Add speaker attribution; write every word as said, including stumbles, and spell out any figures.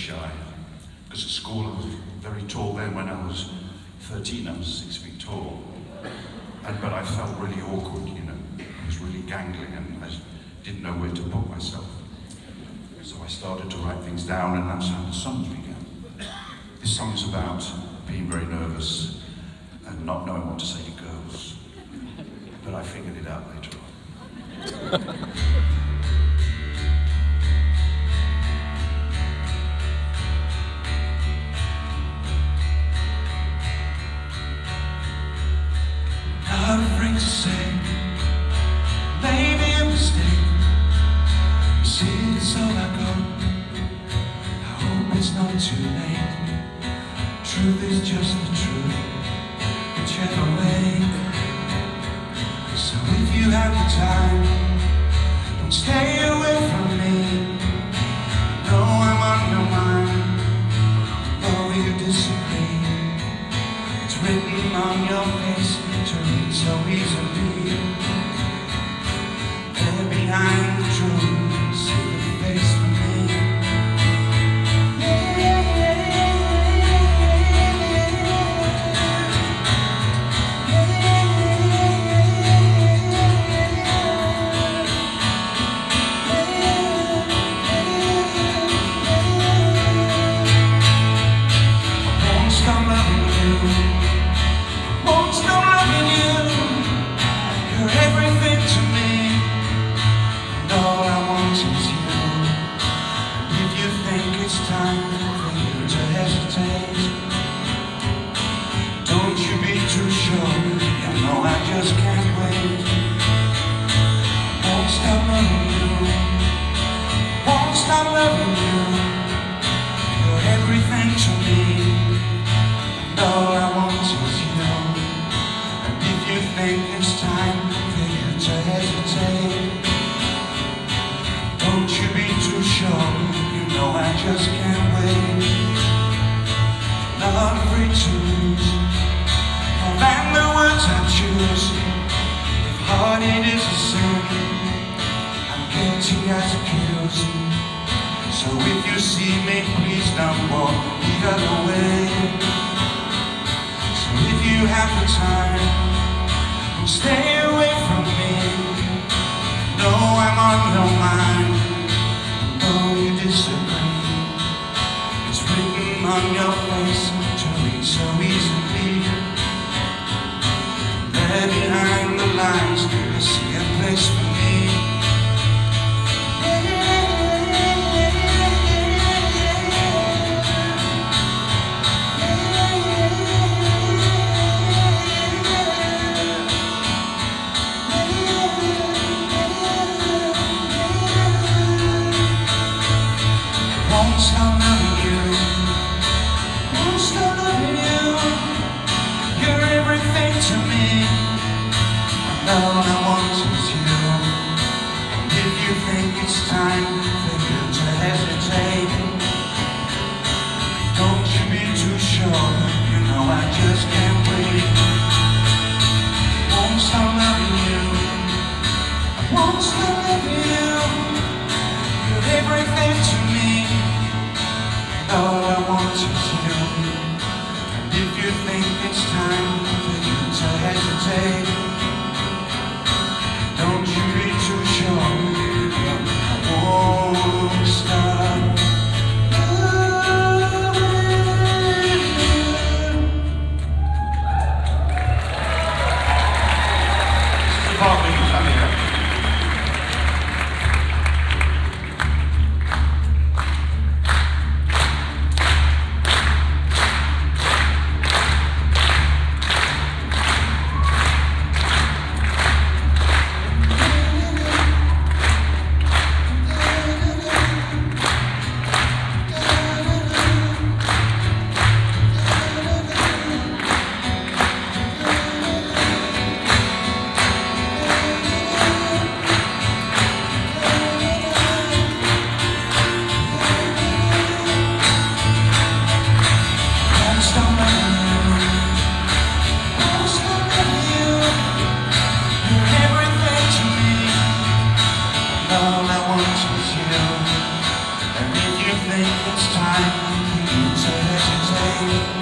Speaker 1: shy. Because at school I was very tall then. When I was thirteen, I was six feet tall. And, but I felt really awkward, you know. I was really gangling and I didn't know where to put myself. So I started to write things down, and that's how the songs began. This song is about being very nervous and not knowing what to say to girls. But I figured it out later on. Not afraid to say, maybe a mistake. You see, it's all I got. I hope it's not too late. Truth is just the truth, whichever way. So if you have the time, don't stay away from me. No, I'm on your mind. Though you disagree, it's written on your face to read so easily. There behind the truth, see the face for me. think it's time for you to hesitate.